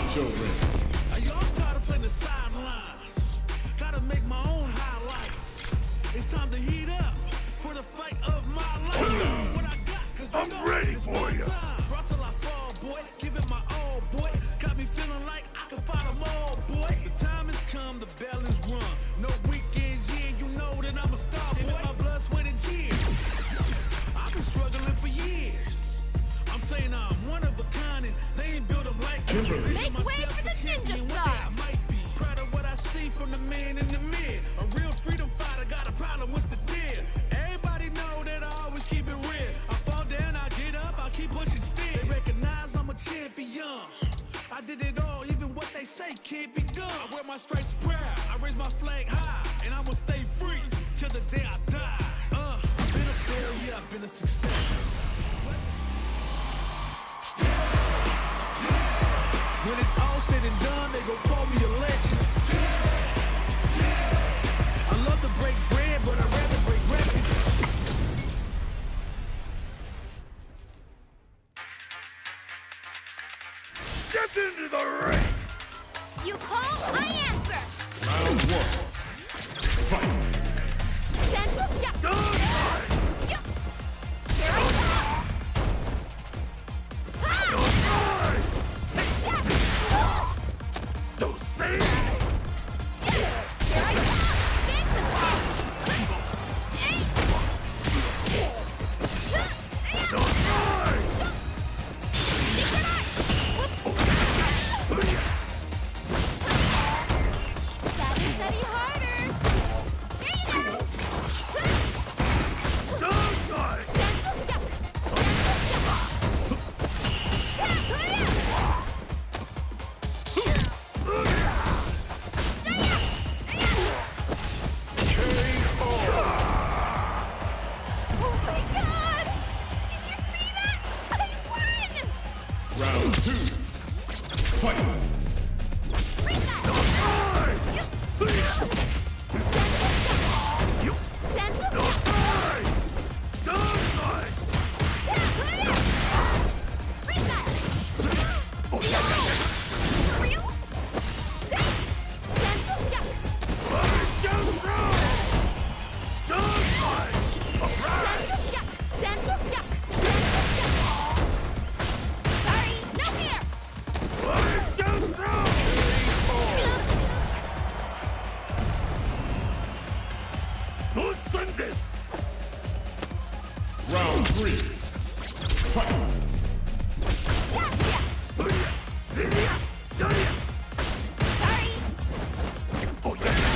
your ring. Y'all tired of playing the sidelines. Gotta make my own highlights. It's time to heat up for the fight of my life. What I got, 'cause you know ready it's for my you. time. Brought till I fall, boy. Give it my all, boy. Got me feeling like I can fight them all, boy. The time has come, the bell is rung. No weekends, yeah, you know that I'm a star, boy. My blood, sweat, and tears. I've been struggling for years. I'm saying I'm one of a kind, and they ain't built them like me. Make way for the ninja star. I might be proud of what I see from the man in the mirror. A real freedom fighter, got a problem, what's the deal? Everybody know that I always keep it real. I fall down, I get up, I keep pushing still. They recognize I'm a champion. I did it all, even what they say can't be done. I wear my stripes proud, I raise my flag high, and I'ma stay free till the day I die. I've been a failure, I've been a success. When it's all said and done, they gon' call me a legend. I love to break bread, but I'd rather break records. Step into the ring! You call, I answer. Round one. Fight. Senpu, yeah. Done! Yeah. Here I go. Ha! Yeah. Don't say it! Here I go. Big mistake. Hey. Don't die! Secret art. Steady harder. Here you go. Don't die! Senpu, yeah. Oh my God! Did you see that? I won! Round two. Fight. Reset! Senpu, Don't die! Don't die! reset! For real? Senpu, yeah. Don't throw! Don't die! Alright! Senpu, yeah. Senpu, yeah. Sorry, no fear. Don't throw! Don't send this! Round three. Fight. Yeah, yeah. Sorry! Sorry.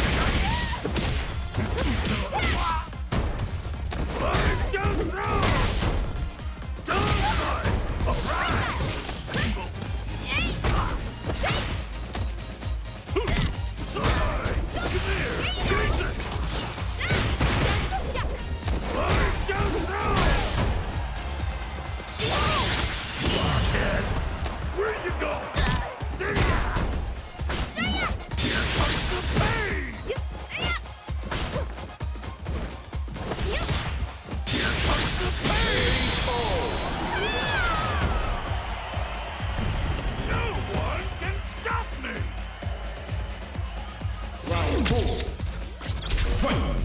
Don't throw! Don't die! Alright! Sorry! Come here! Jason! Don't throw! Blockhead! Where you go? See ya! Here comes the pain! Here comes the pain! No one can stop me! Round four. Fight.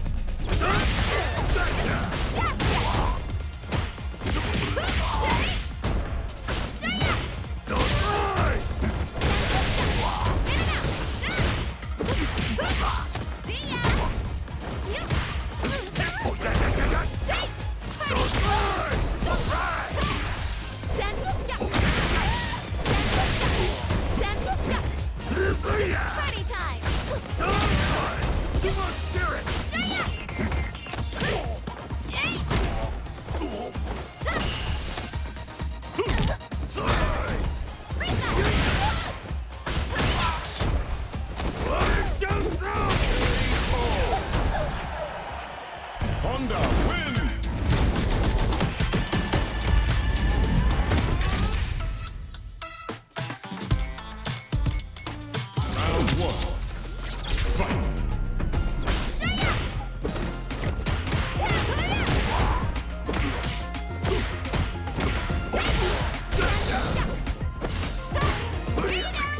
Don't die! See ya! Don't die! Alright! Senpu, yeah. Senpu, yeah. Party time! Don't die! Too much spirit! Sorry! Don't throw! Honda wins. Round one. Fight. Here you go!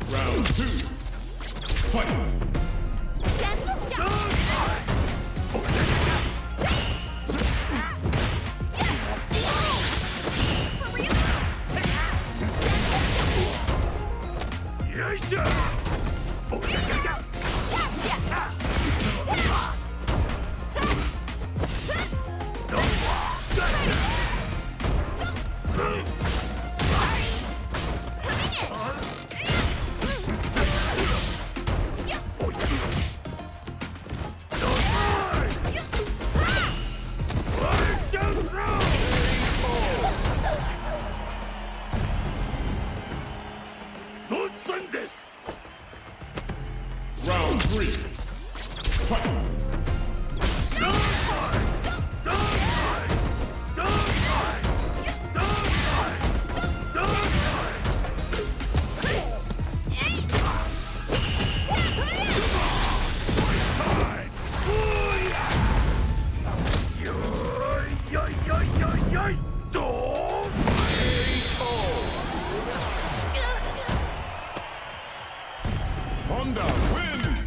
Round 2. Fight! Round 3. Fight! Honda wins!